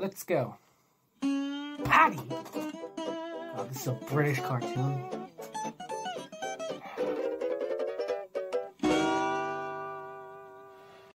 Let's go. Patty! Oh, this is a British cartoon.